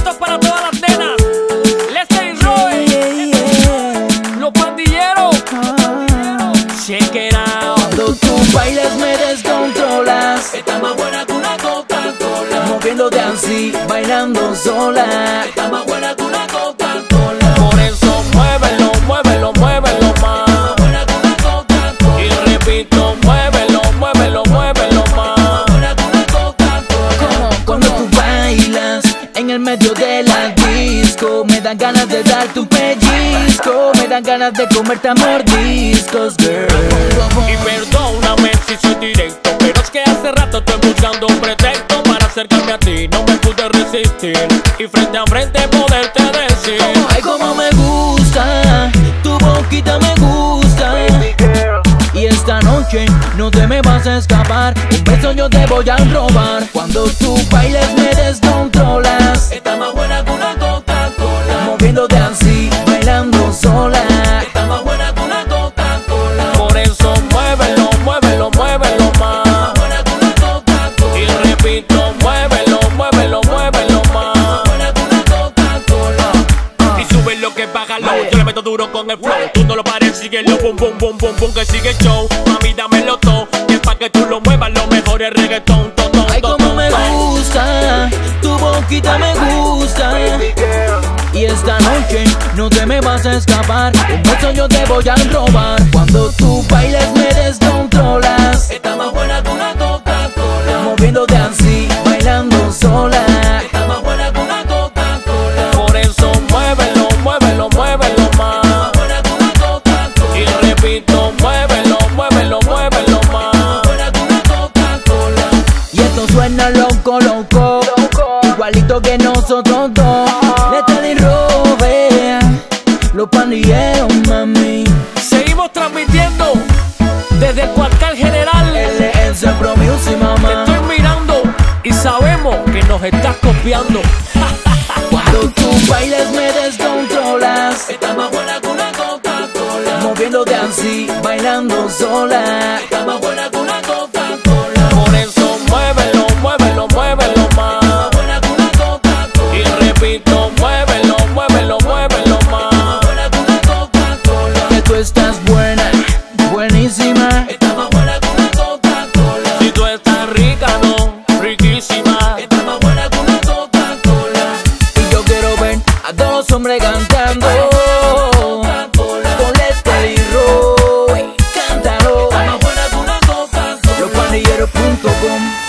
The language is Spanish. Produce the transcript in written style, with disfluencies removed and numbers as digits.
Esto es para todas las nenas. Leslie Roy, los pandilleros. Check it out. Cuando tú bailes me descontrolas. Está más buena que una Coca-Cola. Moviéndote así, bailando sola. Está más buena que una Coca-Cola. Por eso muévelo, muévelo, muévelo más. Más buena que una Coca-Cola. Y repito, muévelo, muévelo, muévelo más. Más buena que una Coca-Cola. Cuando tú bailas en el medio de la disco, me dan ganas de darte un pellizco, me dan ganas de comerte a mordiscos, girl. Y perdóname si soy directo, pero es que hace rato estoy buscando un pretexto para acercarme a ti, no me pude resistir y frente a frente poderte decir: Ay, como me gusta, tu boquita me gusta. Y esta noche no te me vas a escapar, un beso yo te voy a robar. Cuando tú bailes me descontrolas. Está más buena que una Coca-Cola. Moviéndote así, bailando sola. Está más buena que una Coca-Cola. por eso muévelo, muévelo, muévelo más. Más buena que una Coca-Cola. Y repito, muévelo, muévelo, muévelo más. Más buena que una Coca-Cola. Y sube lo que bájalo, yo le meto duro con el flow. Tú no lo pares, síguelo, boom, boom, boom, boom, boom, que sigue el show. Mami, dámelo todo, y es pa' que tú lo muevas, lo mejor es reggaetón, totón, Ay, como me gusta, tu boquita me gusta. Y esta noche no te me vas a escapar, un beso yo te voy a robar. Cuando tú bailes me descontrolas. Está más buena que una Coca-Cola. Moviéndote así, bailando sola. Está más buena que una Coca-Cola. por eso muévelo, muévelo, muévelo más. Más buena que una Coca-Cola. Y repito, muévelo, muévelo, muévelo más. Más buena que una Coca-Cola. Y esto suena loco, loco, igualito que nosotros dos. Leslie Roy, los pandilleros, mami. Seguimos transmitiendo desde el cuartel general. LS Pro Music, Te mamá. estoy mirando y sabemos que nos estás copiando. Cuando tú bailes me descontrolas. Está más buena que una Coca-Cola. Moviéndote así, bailando sola. Está más buena que una Coca-Cola. Por eso muévelo, muévelo, muévelo más. Más buena que una Coca-Cola. Y repito, muévelo, muévelo, muévelo más. Más buena que una Coca-Cola. Que tú estás buena, buenísima. Está más buena que una Coca-Cola. Si tú estás rica, no, riquísima. Está más buena que una Coca-Cola. Y yo quiero ver a dos hombres cantando. Coca-Cola. Con Leslie Roy, cántalo. Está más buena que una Coca-Cola. Lospandilleros.com